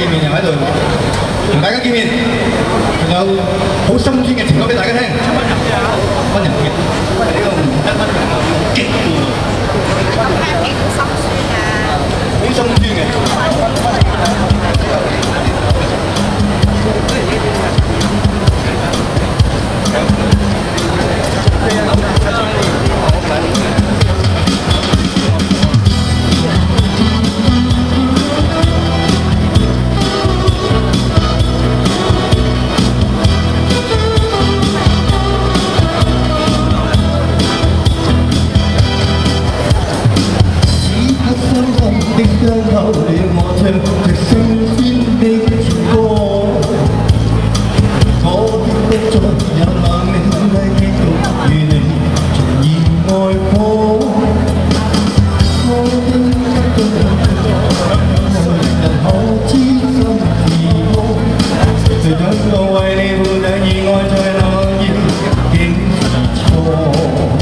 見面，又喺度同大家見面，仲有好心酸嘅情歌俾大家聽。温柔嘅，呢個唔得温柔，好激喎。聽幾好心酸㗎。好心酸嘅。的傷口了，我唱着聖天的歌，我的不再也冷冷的激動，與你重燃愛火，我的不再人可知心是魔，誰想我為你負責而愛在那夜竟是錯。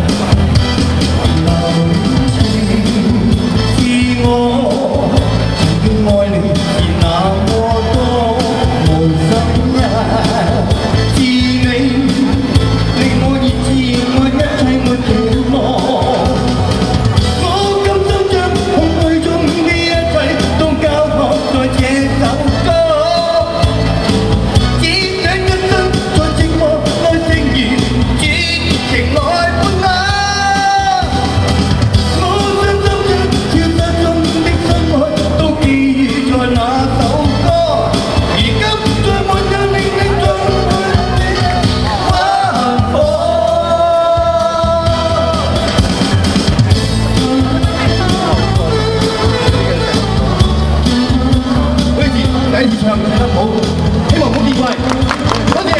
第一次唱唱得好，希望唔好見怪，多謝。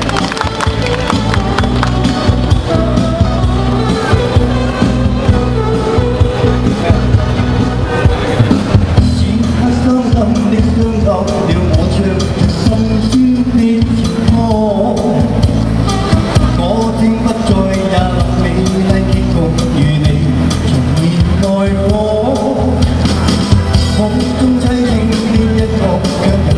此刻傷心的傷口了，我唱着心酸的歌，我竟不再也美麗結局，與你重燃愛火，空中凄清邊一個。